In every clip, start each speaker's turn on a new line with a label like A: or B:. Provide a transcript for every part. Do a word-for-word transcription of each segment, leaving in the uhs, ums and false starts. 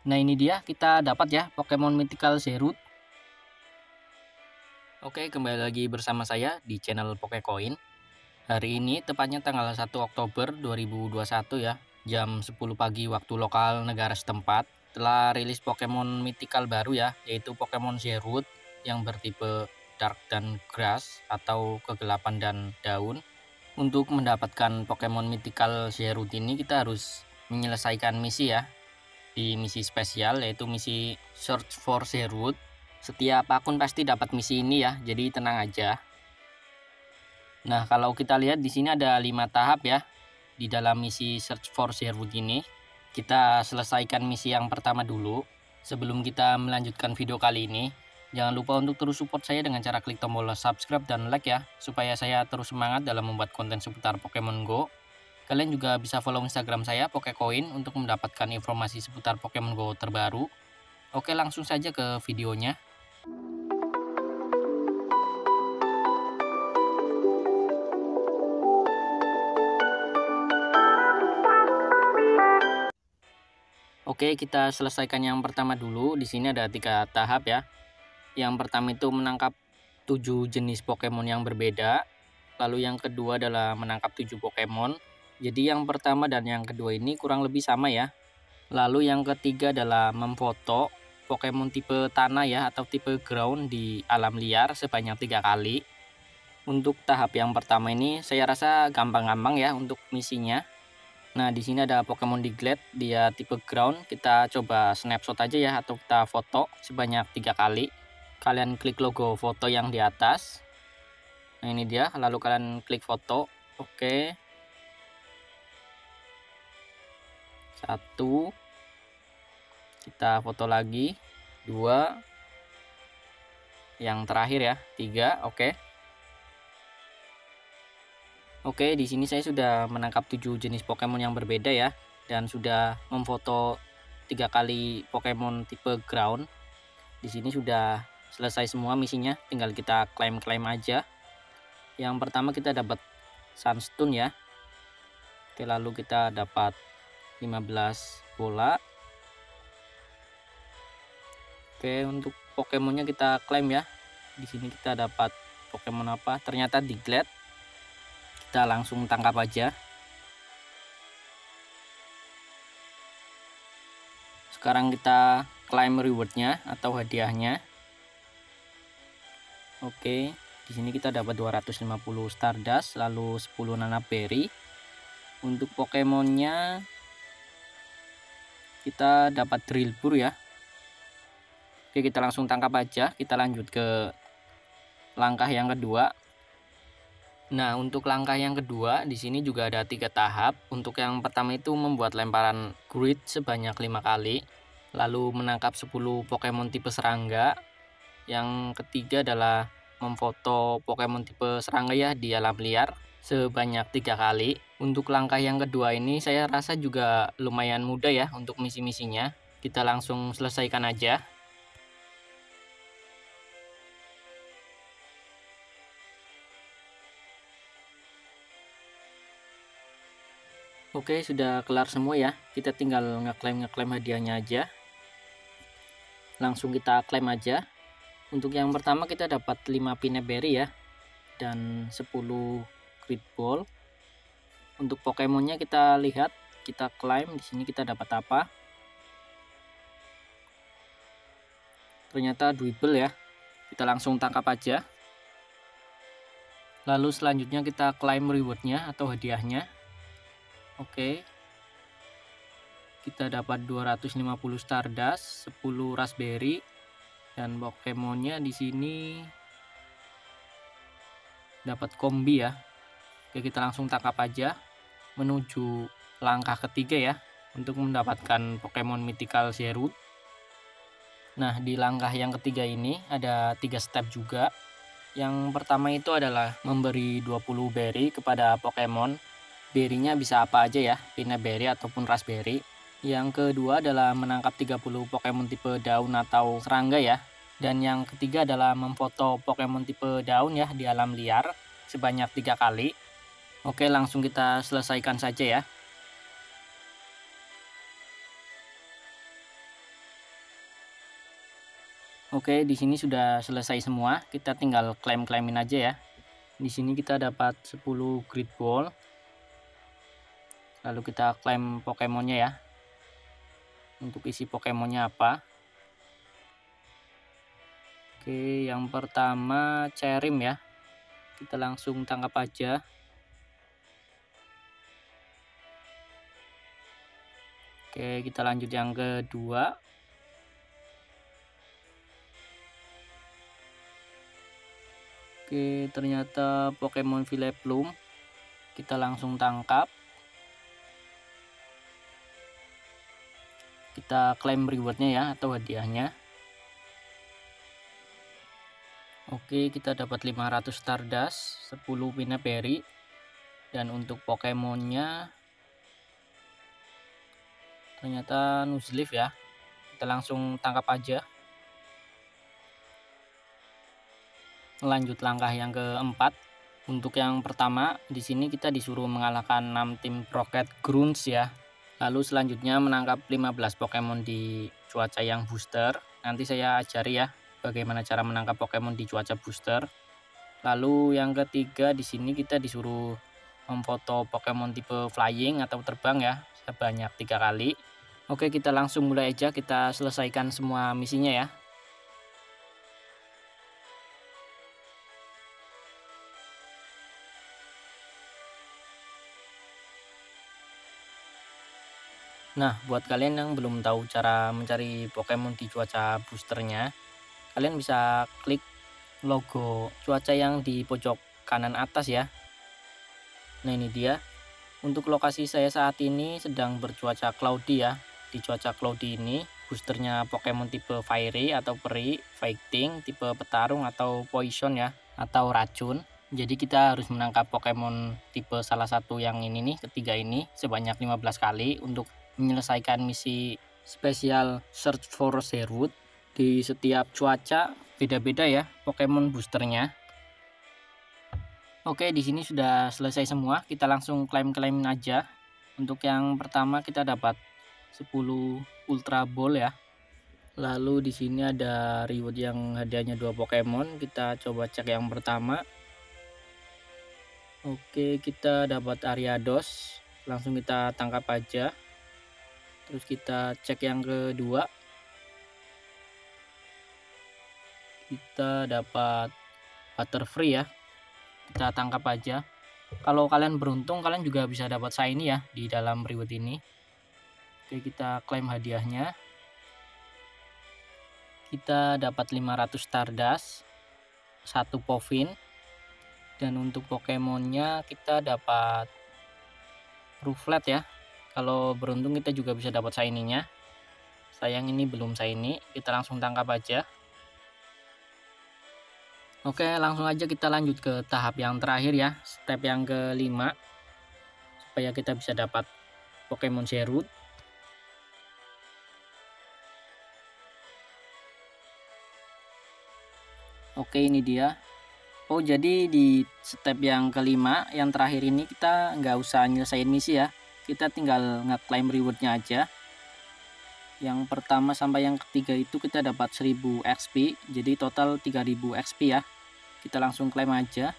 A: Nah, ini dia kita dapat ya Pokemon Mythical Zerud. Oke, kembali lagi bersama saya di channel Pokecoin. Hari ini tepatnya tanggal satu Oktober dua ribu dua puluh satu ya, jam sepuluh pagi waktu lokal negara setempat, telah rilis Pokemon Mythical baru ya, yaitu Pokemon Zerud yang bertipe Dark dan Grass atau kegelapan dan daun. Untuk mendapatkan Pokemon Mythical Zerud ini kita harus menyelesaikan misi ya, di misi spesial yaitu misi Search for Zerud. Setiap akun pasti dapat misi ini ya, jadi tenang aja. Nah, kalau kita lihat di sini ada lima tahap ya di dalam misi Search for Zerud ini. Kita selesaikan misi yang pertama dulu. Sebelum kita melanjutkan video kali ini, jangan lupa untuk terus support saya dengan cara klik tombol subscribe dan like ya, supaya saya terus semangat dalam membuat konten seputar Pokemon Go. Kalian juga bisa follow Instagram saya Pokecoin untuk mendapatkan informasi seputar Pokemon Go terbaru. Oke, langsung saja ke videonya. Oke, kita selesaikan yang pertama dulu. Di sini ada tiga tahap ya. Yang pertama itu menangkap tujuh jenis Pokemon yang berbeda. Lalu yang kedua adalah menangkap tujuh Pokemon. Jadi yang pertama dan yang kedua ini kurang lebih sama ya. Lalu yang ketiga adalah memfoto Pokemon tipe tanah ya atau tipe ground di alam liar sebanyak tiga kali. Untuk tahap yang pertama ini saya rasa gampang-gampang ya untuk misinya. Nah, di sini ada Pokemon Diglett, dia tipe ground. Kita coba snapshot aja ya atau kita foto sebanyak tiga kali. Kalian klik logo foto yang di atas. Nah, ini dia, lalu kalian klik foto. Oke. Satu. Kita foto lagi. Dua. Yang terakhir ya, tiga. Oke. Oke, di sini saya sudah menangkap tujuh jenis Pokemon yang berbeda ya, dan sudah memfoto tiga kali Pokemon tipe ground. Di sini sudah selesai semua misinya, tinggal kita klaim-klaim aja. Yang pertama kita dapat Sunstone ya. Oke, lalu kita dapat lima belas bola. Oke, untuk Pokemonnya kita klaim ya. Di sini kita dapat Pokemon apa? Ternyata Diglett. Kita langsung tangkap aja. Sekarang kita claim rewardnya atau hadiahnya. Oke, di sini kita dapat dua ratus lima puluh Stardust, lalu sepuluh Nana Berry. Untuk Pokemonnya kita dapat Drillbur ya. Oke, kita langsung tangkap aja. Kita lanjut ke langkah yang kedua. Nah, untuk langkah yang kedua di sini juga ada tiga tahap. Untuk yang pertama itu membuat lemparan grid sebanyak lima kali, lalu menangkap sepuluh Pokemon tipe serangga. Yang ketiga adalah memfoto Pokemon tipe serangga ya di alam liar sebanyak tiga kali. Untuk langkah yang kedua ini saya rasa juga lumayan mudah ya untuk misi-misinya. Kita langsung selesaikan aja. Oke, sudah kelar semua ya. Kita tinggal ngeklaim-ngeklaim hadiahnya aja. Langsung kita klaim aja. Untuk yang pertama kita dapat lima Pineberry ya dan sepuluh Great Ball. Untuk Pokemonnya kita lihat, kita klaim. Di sini kita dapat apa? Ternyata Dwebble ya. Kita langsung tangkap aja. Lalu selanjutnya kita klaim rewardnya atau hadiahnya. Oke, kita dapat dua ratus lima puluh Stardust, sepuluh Raspberry, dan Pokemonnya di sini dapat kombi ya. Oke, kita langsung tangkap aja menuju langkah ketiga ya untuk mendapatkan Pokemon Mythical Zerud. Nah, di langkah yang ketiga ini ada tiga step juga. Yang pertama itu adalah memberi dua puluh berry kepada Pokemon. Berry-nya bisa apa aja ya, Pineberry ataupun Raspberry. Yang kedua adalah menangkap tiga puluh Pokemon tipe daun atau serangga ya. Dan yang ketiga adalah memfoto Pokemon tipe daun ya di alam liar sebanyak tiga kali. Oke, langsung kita selesaikan saja ya. Oke, di sini sudah selesai semua. Kita tinggal klaim-klaimin aja ya. Di sini kita dapat sepuluh grid ball. Lalu kita klaim Pokemonnya ya. Untuk isi Pokemonnya apa? Oke, yang pertama Cherim ya. Kita langsung tangkap aja. Oke, kita lanjut yang kedua. Oke, ternyata Pokemon Vileplume. Kita langsung tangkap. Kita klaim rewardnya ya, atau hadiahnya. Oke, kita dapat lima ratus Stardust, sepuluh Pinaperi. Dan untuk Pokemonnya ternyata Nuzleaf ya. Kita langsung tangkap aja. Lanjut langkah yang keempat. Untuk yang pertama, di sini kita disuruh mengalahkan enam tim Rocket Grunts ya. Lalu selanjutnya menangkap lima belas Pokemon di cuaca yang booster. Nanti saya ajari ya bagaimana cara menangkap Pokemon di cuaca booster. Lalu yang ketiga, di sini kita disuruh memfoto Pokemon tipe flying atau terbang ya, sebanyak tiga kali. Oke, kita langsung mulai aja, kita selesaikan semua misinya ya. Nah, buat kalian yang belum tahu cara mencari Pokemon di cuaca boosternya, kalian bisa klik logo cuaca yang di pojok kanan atas ya. Nah, ini dia. Untuk lokasi saya saat ini sedang bercuaca cloudy ya. Di cuaca cloudy ini, boosternya Pokemon tipe Fairy atau Peri, Fighting, tipe Petarung atau Poison ya, atau Racun. Jadi kita harus menangkap Pokemon tipe salah satu yang ini nih, ketiga ini, sebanyak lima belas kali untuk menyelesaikan misi spesial Search for Sherwood. Di setiap cuaca beda-beda ya Pokemon boosternya. Oke, di sini sudah selesai semua. Kita langsung klaim-klaimin aja. Untuk yang pertama kita dapat sepuluh Ultra Ball ya. Lalu di sini ada reward yang hadiahnya dua Pokemon. Kita coba cek yang pertama. Oke, kita dapat Ariados. Langsung kita tangkap aja. Terus kita cek yang kedua. Kita dapat Butterfree ya. Kita tangkap aja. Kalau kalian beruntung, kalian juga bisa dapat shiny ya di dalam reward ini. Oke, kita klaim hadiahnya. Kita dapat lima ratus Stardust, satu Povin. Dan untuk Pokemonnya kita dapat Rooflet ya. Kalau beruntung kita juga bisa dapat shiny-nya. Sayang ini belum shiny, kita langsung tangkap aja. Oke, langsung aja kita lanjut ke tahap yang terakhir ya, step yang kelima, supaya kita bisa dapat Pokemon Sherwood. Oke, ini dia. Oh, jadi di step yang kelima, yang terakhir ini kita nggak usah nyelesain misi ya. Kita tinggal ngeklaim rewardnya aja. Yang pertama sampai yang ketiga itu kita dapat seribu X P, jadi total tiga ribu X P ya. Kita langsung klaim aja.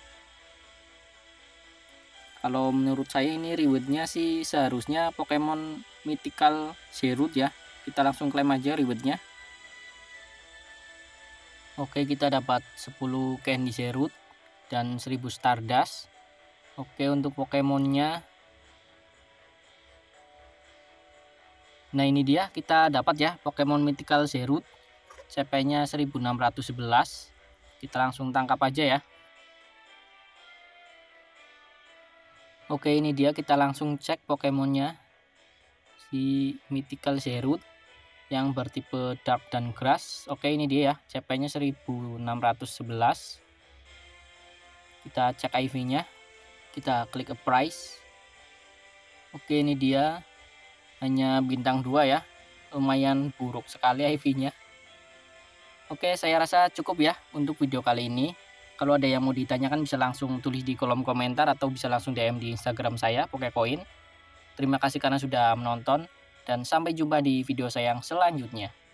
A: Kalau menurut saya ini rewardnya sih seharusnya Pokemon Mythical Sherwood ya. Kita langsung klaim aja rewardnya. Oke, kita dapat sepuluh Candy Sherwood dan seribu Stardust. Oke, untuk Pokemonnya, nah ini dia, kita dapat ya Pokemon Mythical Sherwood, C P-nya seribu enam ratus sebelas. Kita langsung tangkap aja ya. Oke, ini dia, kita langsung cek Pokemonnya. Si Mythical Sherwood yang bertipe Dark dan Grass. Oke, ini dia ya, C P-nya seribu enam ratus sebelas. Kita cek I V-nya. Kita klik a price. Oke, ini dia, hanya bintang dua ya, lumayan buruk sekali I V-nya. Oke, saya rasa cukup ya untuk video kali ini. Kalau ada yang mau ditanyakan bisa langsung tulis di kolom komentar atau bisa langsung D M di Instagram saya, Pokecoin. Terima kasih karena sudah menonton dan sampai jumpa di video saya yang selanjutnya.